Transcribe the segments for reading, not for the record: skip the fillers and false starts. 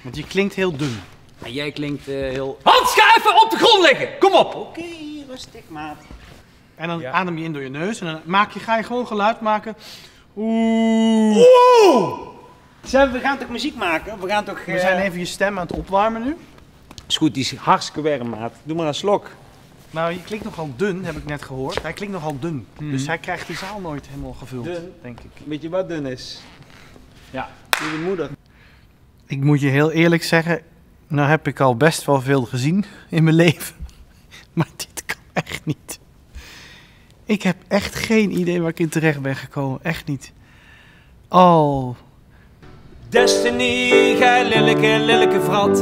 Want je klinkt heel dun. En jij klinkt heel... Hans, ga even op de grond liggen! Kom op! Oké, rustig maat. En dan Ja. adem je in door je neus en dan ga je gewoon geluid maken. Oeh. Oeh! Zeg, we gaan toch muziek maken? We gaan toch... We zijn even je stem aan het opwarmen nu. Is goed, die is hartstikke warm maat. Doe maar een slok. Nou, je klinkt nogal dun, heb ik net gehoord. Hij klinkt nogal dun. Dus hij krijgt die zaal nooit helemaal gevuld, Dun? denk ik. Weet je wat dun is? Ja. Je moeder. Ik moet je heel eerlijk zeggen, nou heb ik al best wel veel gezien in mijn leven. Maar dit kan echt niet. Ik heb echt geen idee waar ik in terecht ben gekomen. Echt niet. Oh. Destiny, gij lelijke vrat.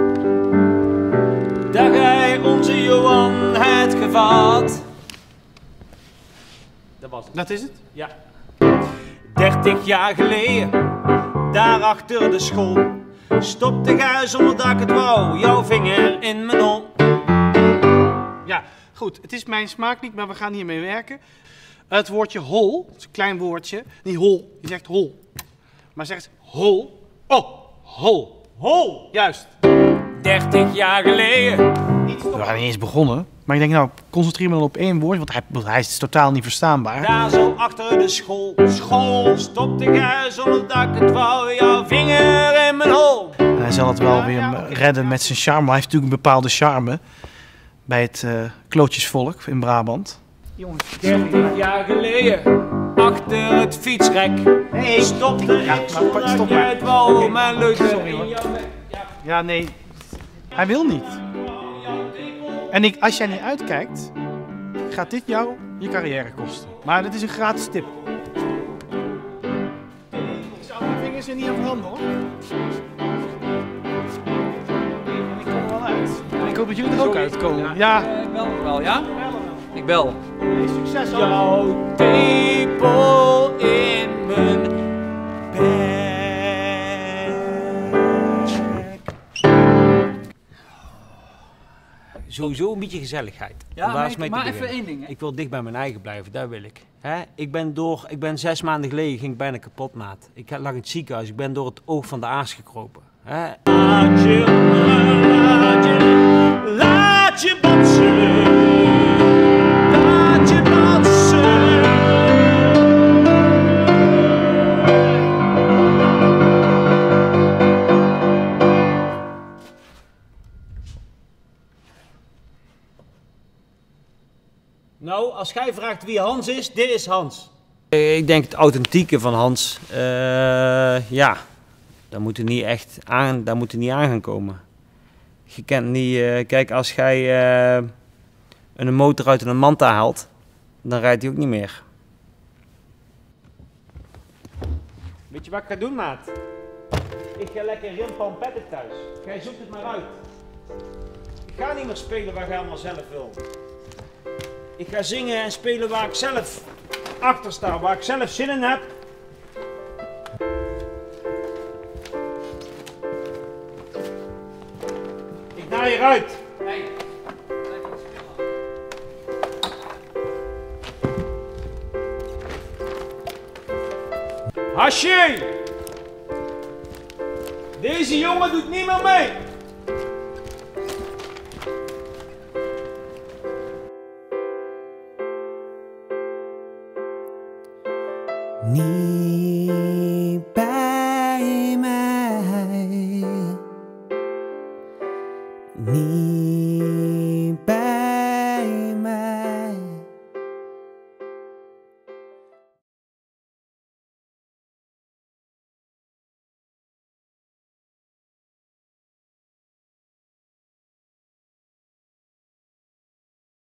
Daar gij onze Johan het gevat. Dat was het. Dat is het? Ja. 30 jaar geleden, daar achter de school, stopte gij zonder dat ik het wou, jouw vinger in mijn hol. Ja, goed. Het is mijn smaak niet, maar we gaan hiermee werken. Het woordje hol, het is een klein woordje. Niet hol, je zegt hol. Maar zegt hol. Oh, hol. Hol! Juist. 30 jaar geleden. We waren niet eens begonnen. Maar ik denk, nou, concentreer me dan op één woord, want hij is totaal niet verstaanbaar. Daar zo achter de school, stopte gij zonder dat ik het wou, jouw vinger in mijn hol. En hij zal het wel weer redden met zijn charme. Hij heeft natuurlijk een bepaalde charme bij het klootjesvolk in Brabant. Jongens, 30 jaar geleden, achter het fietsrek, stopte ik maar zonder dat stop jij maar. het wou, mijn leuke Sorry, hoor. in jouw bek. Ja. ja, nee. Hij wil niet. En als jij niet uitkijkt, gaat dit jou je carrière kosten. Maar dat is een gratis tip. Ik zou mijn vingers er niet op handen, hoor. Ik kom er wel uit. Ik hoop dat jullie er ook uitkomen. Ja. Ik bel nog wel, ja? Ik bel. Hey, succes allemaal. Jouw tepel in mijn bek. Sowieso een beetje gezelligheid. Ja, Om daar eens mee te maar even beginnen. één ding. Hè? Ik wil dicht bij mijn eigen blijven, daar wil ik. Hè? Ik ben 6 maanden geleden, ging ik bijna kapot, maat. Ik lag in het ziekenhuis, ik ben door het oog van de aars gekropen. Hè? Laat je botsen. Laat je botsen. Nou, als jij vraagt wie Hans is, dit is Hans. Ik denk het authentieke van Hans, ja, daar moet er niet echt aan, daar moet er niet aan gaan komen. Je kent niet, kijk, als jij een motor uit een Manta haalt, dan rijdt hij ook niet meer. Weet je wat ik ga doen, maat? Ik ga lekker rimpampetten thuis. Jij zoekt het maar uit. Ik ga niet meer spelen waar jij allemaal zelf wil. Ik ga zingen en spelen waar ik zelf achter sta, waar ik zelf zin in heb. Ik naai eruit. Nee. Hashi! Deze jongen doet niet meer mee. Niet bij mij. Niet